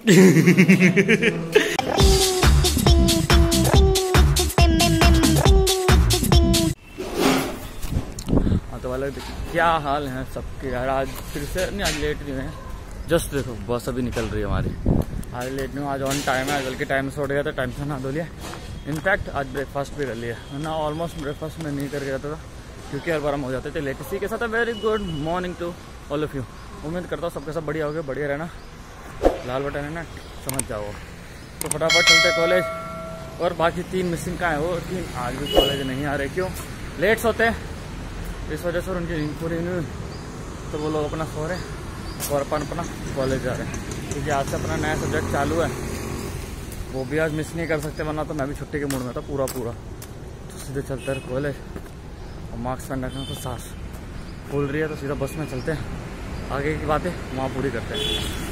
तो वाला क्या हाल है सबके यार। आज फिर से नहीं, आज लेट नहीं हुए। जस्ट देखो बस अभी निकल रही है हमारी। आज लेट नहीं हुआ, आज ऑन टाइम है। बल्कि टाइम से उठ गया था, टाइम से नहा धो लिया। इनफैक्ट आज ब्रेकफास्ट भी कर लिया, वरना ऑलमोस्ट ब्रेकफास्ट में नहीं करके जाता था क्योंकि हर बार हम हो जाते थे लेट। इसी के साथ very good morning to all of you. उम्मीद करता हूँ सबके सब बढ़िया हो गए, बढ़िया रहना। लाल बटन है ना, समझ जाओ। तो फटाफट चलते कॉलेज। और बाकी 3 मिसिंग का है वो 3 आज भी कॉलेज नहीं आ रहे। क्यों लेट्स होते हैं, इस वजह से उनकी नींद पूरी नहीं हुई, तो वो लोग अपना सो रहे और अपन अपना कॉलेज जा रहे हैं। क्योंकि आज से अपना नया सब्जेक्ट चालू है, वो भी आज मिस नहीं कर सकते, वरना तो मैं भी छुट्टी के मूड में था पूरा। तो सीधे चलते हैं कॉलेज। और मार्क्स पेन रखना तो सांस फूल रही है, तो सीधा बस में चलते हैं। आगे की बातें वहाँ पूरी करते हैं।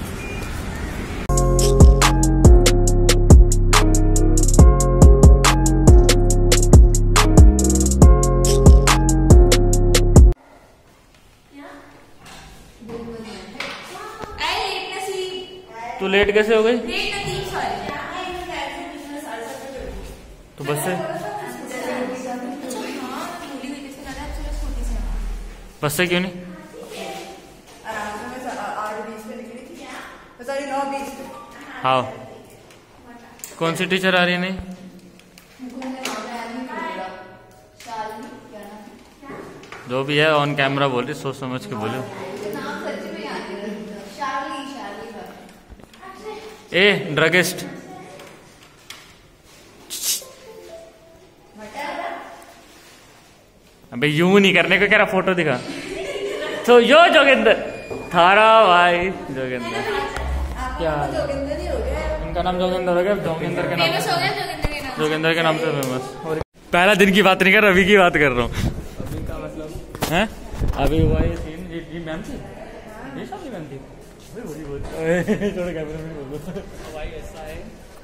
तू लेट कैसे हो गई? तो बस से क्यों नहीं? हाँ, कौन सी टीचर आ रही है? नहीं जो भी है ऑन कैमरा बोल रही, सोच समझ के बोलो। ए ड्रगिस्ट, अबे यूं नहीं करने को कह रहा, फोटो दिखा। तो यो जोगिंदर थारा भाई, जोगिंदर क्या इनका नाम जोगिंदर हो गया। जोगिंदर के नाम से फेमस। और पहला दिन की बात नहीं कर रहा, अभी की बात कर रहा हूँ। अभी का मतलब है अभी हुआ ये सीन। जी मैम थी, ये सब मैम थी। थोड़ा कैमरे में बोलो भाई। ऐसा है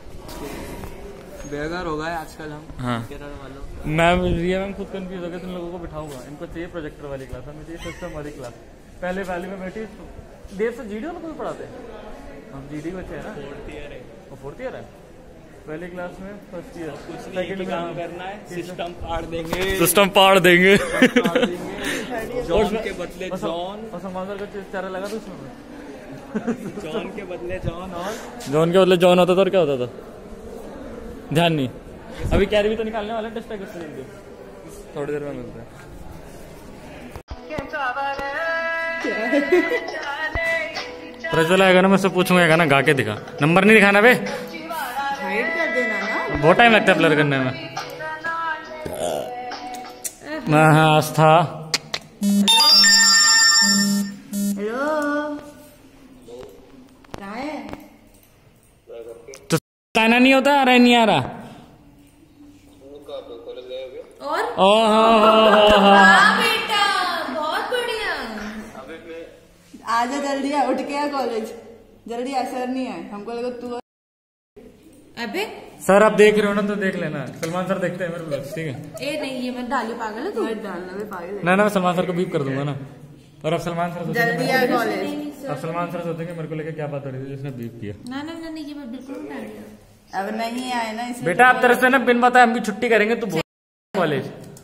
बेघर हो गए आजकल हम। हाँ मैम, रिया मैम खुद कंफ्यूज हो गए। तुम लोगों को बिठाऊंगा, इनको चाहिए प्रोजेक्टर वाली क्लास, हमें चाहिए सिस्टम वाली क्लास। पहले में बैठी देर से जीडी वालों को भी पढ़ाते हैं हम। जीडी बच्चे है ना, 4th ईयर है। पहली क्लास में फर्स्ट ईयर सेकंड में काम करना है। सिस्टम पाड़ देंगे जॉन के बदले जॉन। और समाचार का चारा लगा था उसमें। जॉन के बदले जॉन होता था और क्या होता था ध्यान नहीं। अभी कैरी भी तो निकालने वाला टेस्ट है, थोड़ी देर में मिलते हैं। प्रज्वल आएगा ना, मैं उससे पूछूंगा ना, गा के दिखा। नंबर नहीं दिखाना बे, हाइड कर देना ना, बहुत टाइम लगता है ब्लर करने में। हाँ आस्था, कहना नहीं होता, आ रहा नहीं आ रहा। बेटा बहुत बढ़िया, आजा जल्दी आ, उठ के आ कॉलेज जल्दी आ। सर नहीं है, हमको लगा तू। अबे सर आप देख रहे हो ना तो देख लेना। सलमान सर देखते हैं मेरे को, ठीक है? ए नहीं, ये मत डालियो, पागल है तू। मत डालना बे, पागल है। ना मैं सलमान सर को बीप कर दूंगा ना। और अब सलमान सर जल्दी आ कॉलेज। अब सलमान सर सोचेंगे मेरे को लेके क्या बात हो रही थी जिसने बीप किया। ना ये मैं बिल्कुल नहीं। अब नहीं आए ना इसलिए। बेटा आप तरफ से ना बिन बताए हम भी छुट्टी करेंगे, तू कॉलेज।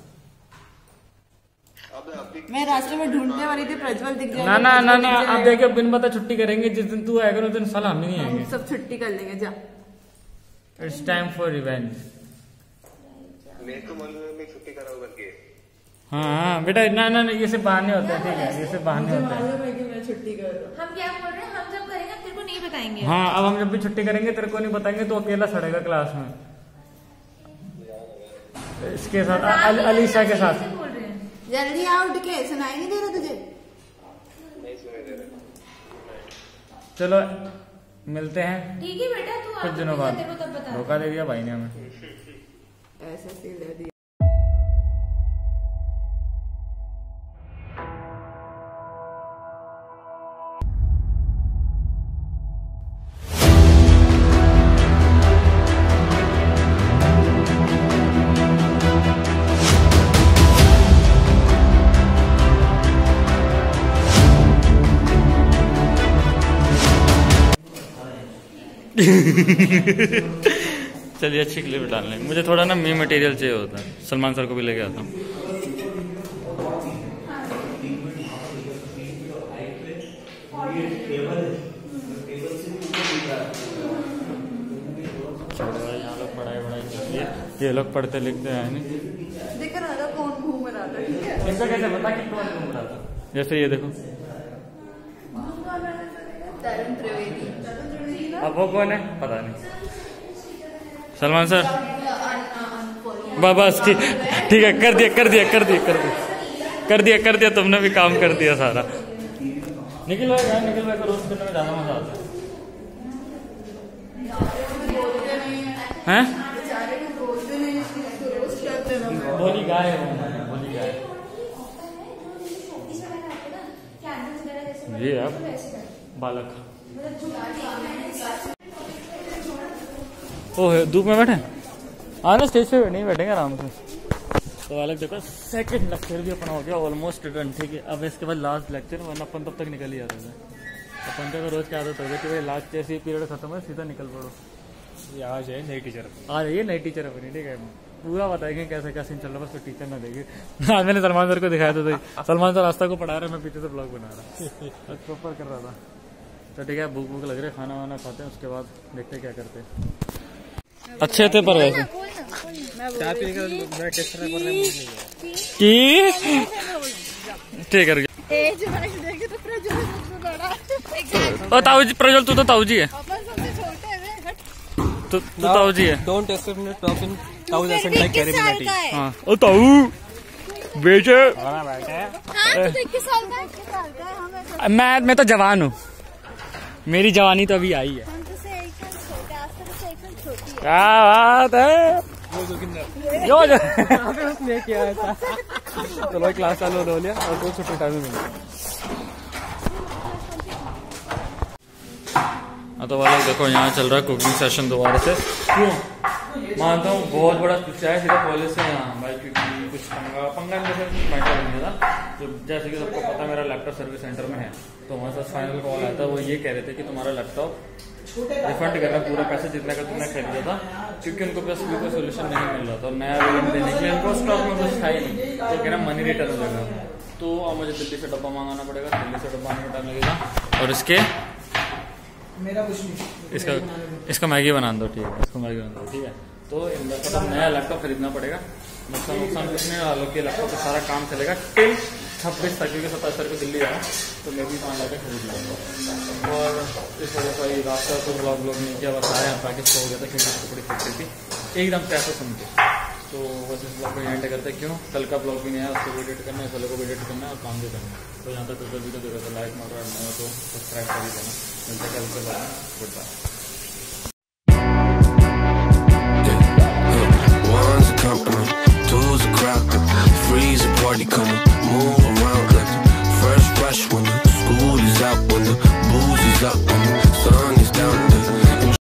मैं रास्ते में ढूंढने वाली थी, प्रज्वल दिख गया। ना आप देखिए बिन बता छुट्टी करेंगे। जिस दिन तू आएगा उस दिन साला हम नहीं आएंगे। सब छुट्टी कर लेंगे, जा। It's time for revenge. मेरे को मालूम है मैं छुट्टी कराऊं करके। हाँ बेटा, ना ये सिर्फ बहाने होते हैं, ठीक है? ये सिर्फ बहाने होते हैं। मालूम है कि मैं छुट्टी कर रहा हूं। हम क्या बोल रहे हैं, हम जब करेंगे तेरे को नहीं बताएंगे। हाँ, अब हम जब भी छुट्टी करेंगे तेरे को नहीं बताएंगे, तो अकेला सड़ेगा क्लास में। इसके साथ अलीशा के साथ। जल्दी आ, उठ के। सुनाई नहीं दे रहा तुझे? नहीं सुनाई दे रहा। चलो मिलते हैं, ठीक है बेटा, तू कुछ दिनों बाद। धोखा दे दिया भाई ने हमें। ऐसा सील दे दिया। चलिए अच्छी क्लिप डाल लेंगे। मुझे थोड़ा ना मी मटेरियल चाहिए होता है, सलमान सर को भी लेके आता हूँ। यहाँ लोग पढ़ाई ये लोग पढ़ते लिखते हैं नहीं। देख रहा था कौन घूम रहा था, ठीक है? इनका कैसे पता कि कौन घूम रहा था? जैसे ये देखो, तरुण त्रिवेदी ना? अब वो कौन है पता नहीं। सलमान सर बस ठीक है, कर दिया तुमने भी काम कर दिया सारा। निखिल भाई को रोस्ट करने में ज्यादा मजा आता है। बोली गाय है, बोली गाय ये है बालक। ओह धूप में बैठे ना, स्टेज पे नहीं बैठेंगे आराम से। तो बालक देखो सेकंड लेक्चर भी अपना हो गया ऑलमोस्ट डन, ठीक है। अब इसके बाद लास्ट लेक्चर, वरना अपन तब तक निकल ही जाते थे। अपन का रोज क्या आदत हो गई कि भाई लास्ट जैसे पीरियड खत्म है सीधा निकल पड़ो। आज है नई टीचर, आ जाइए नई टीचर अपनी, ठीक है। पूरा बताएंगे कैसे क्या सीन चल रहा है, बस तो टीचर ना देखे। आज मैंने सलमान सर को दिखाया था, सलमान सर रास्ता को पढ़ा रहे, मैं पीछे से ब्लॉग बना रहा प्रॉपर कर रहा था। तो ठीक है, भूख लग रही है, खाना वाना खाते हैं, उसके बाद देखते क्या करते हैं। अच्छे थे पर वैसे ठीक है। ताऊजी प्रज्वल, तू तो ताऊजी है, तू ताऊजी है। डोंट एक्सेप्ट टॉप इन ताऊ जैसे लाइक कैरेबिलिटी। हां ओ ताऊ बेटे, मैं तो जवान हूँ, मेरी जवानी तो अभी आई है। क्या बात है, उसने किया था। चलो क्लास चालू हो लिया और तो छुट्टी टाइम में मिल। तो वाला देखो यहाँ चल रहा है कुकिंग सेशन दोबारा से। क्यों मानता हूँ बहुत बड़ा है सीधा कॉलेज से यहाँ भाई, क्योंकि कुछ पंगा मैटर नहीं था। तो जैसे कि सबको पता मेरा लैपटॉप सर्विस सेंटर में है, तो हमारे साथ फाइनल कॉल आया था। वो ये कह रहे थे कि तुम्हारा लैपटॉप रिफंड करना पूरा पैसा जितना का तुमने खरीदा था, क्योंकि उनको बस कोई सोल्यूशन नहीं मिल रहा था। और नया वेरिएंट देने के लिए उनको स्टॉक में कुछ था ही नहीं, तो कह रहा मनी रिटर्न हो जाएगा। तो अब मुझे दिल्ली से डब्बा मंगाना पड़ेगा, दिल्ली से डब्बा आने में टाइम लगेगा। और इसके मेरा कुछ नहीं, इसका मैगी बना दो, ठीक है, इसको मैगी बना दो, ठीक है। तो इनका नया लैपटॉप खरीदना पड़ेगा। नुकसान कुछ नहीं, आलोक के लैपटॉप पर सारा काम चलेगा टिल 26 तक, क्योंकि 27 तारीख को दिल्ली आया तो मैं भी वहाँ जाकर खरीद लूँगा। और इस वजह से रास्ता तो ब्लॉग नहीं किया, बस आया ताकि सो हो गया था, क्योंकि उसको बड़ी फिक्री थी एकदम से ऐसा सुन के। तो बस इस ब्लॉग को एंड करते हैं। क्यों कल का ब्लॉग भी नहीं है, उसको एडिट करना है, को एडिट करना है और काम भी करना है। तो यहाँ तक वीडियो देखो तो लाइक मारो, नहीं तो सब्सक्राइब कर ही देना। मिलते कल के बाद, goodbye. Company, two's a crowd, three's a party coming, move